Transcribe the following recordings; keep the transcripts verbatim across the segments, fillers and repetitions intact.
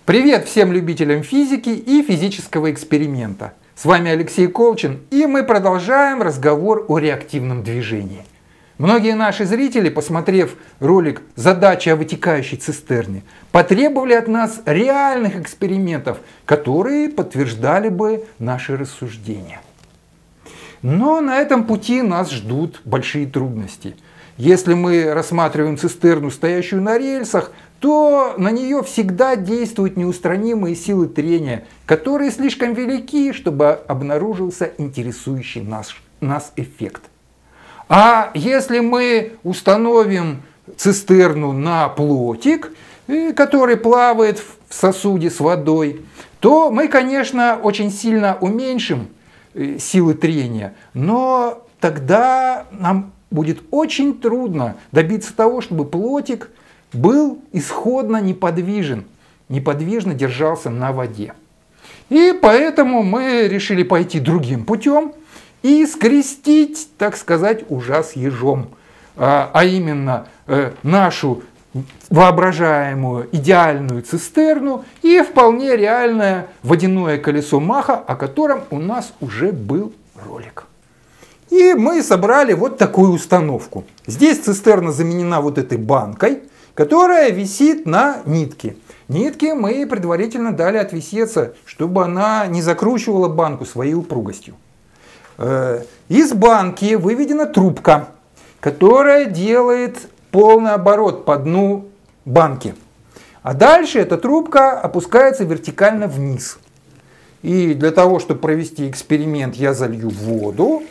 Привет всем любителям физики и физического эксперимента. С вами Алексей Колчин, и мы продолжаем разговор о реактивном движении. Многие наши зрители, посмотрев ролик «Задача о вытекающей цистерне», потребовали от нас реальных экспериментов, которые подтверждали бы наши рассуждения. Но на этом пути нас ждут большие трудности. Если мы рассматриваем цистерну, стоящую на рельсах, то на нее всегда действуют неустранимые силы трения, которые слишком велики, чтобы обнаружился интересующий нас, нас эффект. А если мы установим цистерну на плотик, который плавает в сосуде с водой, то мы, конечно, очень сильно уменьшим силы трения, но тогда нам будет очень трудно добиться того, чтобы плотик был исходно неподвижен, неподвижно держался на воде. И поэтому мы решили пойти другим путем и скрестить, так сказать, ужа с ежом, а, а именно э, нашу воображаемую идеальную цистерну и вполне реальное водяное колесо Маха, о котором у нас уже был ролик. И мы собрали вот такую установку. Здесь цистерна заменена вот этой банкой, которая висит на нитке. Нитки мы предварительно дали отвисеться, чтобы она не закручивала банку своей упругостью. Из банки выведена трубка, которая делает полный оборот по дну банки. А дальше эта трубка опускается вертикально вниз. И для того, чтобы провести эксперимент, я залью воду.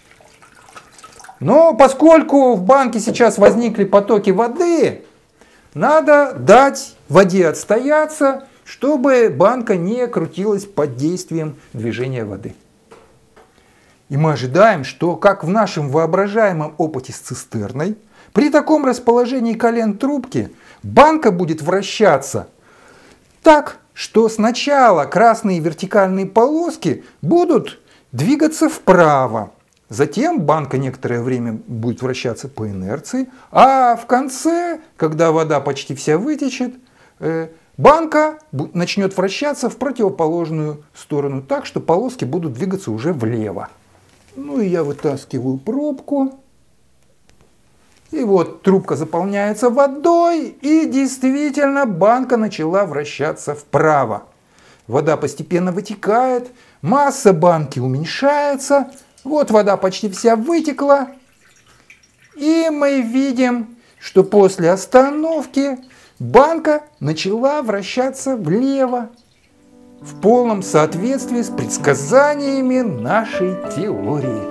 Но поскольку в банке сейчас возникли потоки воды, надо дать воде отстояться, чтобы банка не крутилась под действием движения воды. И мы ожидаем, что, как в нашем воображаемом опыте с цистерной, при таком расположении колен трубки банка будет вращаться так, что сначала красные вертикальные полоски будут двигаться вправо. Затем банка некоторое время будет вращаться по инерции, а в конце, когда вода почти вся вытечет, банка начнет вращаться в противоположную сторону, так что полоски будут двигаться уже влево. Ну и я вытаскиваю пробку. И вот трубка заполняется водой, и действительно банка начала вращаться вправо. Вода постепенно вытекает, масса банки уменьшается. Вот вода почти вся вытекла, и мы видим, что после остановки банка начала вращаться влево, в полном соответствии с предсказаниями нашей теории.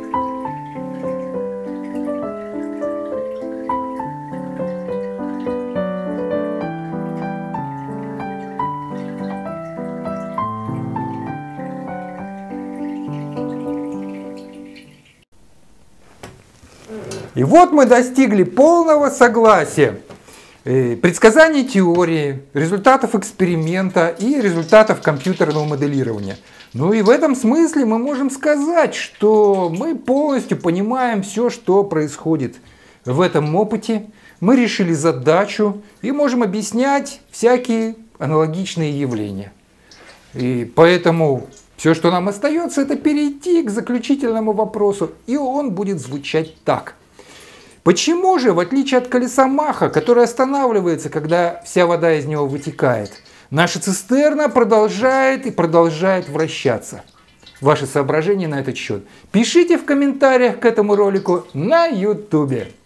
И вот мы достигли полного согласия предсказаний теории, результатов эксперимента и результатов компьютерного моделирования. Ну и в этом смысле мы можем сказать, что мы полностью понимаем все, что происходит в этом опыте. Мы решили задачу и можем объяснять всякие аналогичные явления. И поэтому все, что нам остается, это перейти к заключительному вопросу, и он будет звучать так. Почему же, в отличие от колеса Маха, которое останавливается, когда вся вода из него вытекает, наша цистерна продолжает и продолжает вращаться? Ваши соображения на этот счет пишите в комментариях к этому ролику на ютубе.